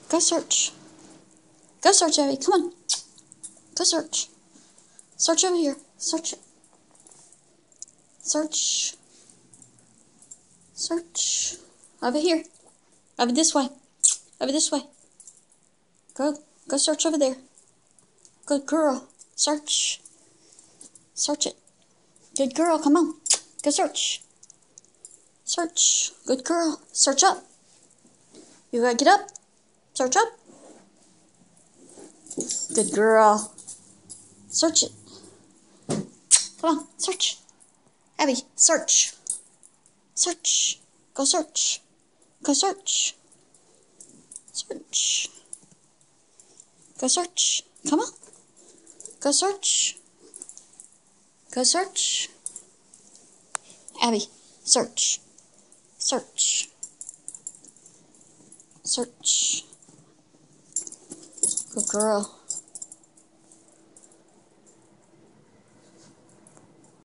Go search. Go search, Abby. Come on. Go search. Search over here. Search it. Search. Search. Over here. Over this way. Over this way. Go. Go search over there. Good girl. Search. Search it. Good girl. Come on. Go search. Search. Good girl. Search up. You gotta get up. Search up. Good girl. Search it. Come on. Search. Abby, search. Search. Go search. Go search. Search. Go search. Come on. Go search. Go search. Abby, search. Search. Search. Good girl.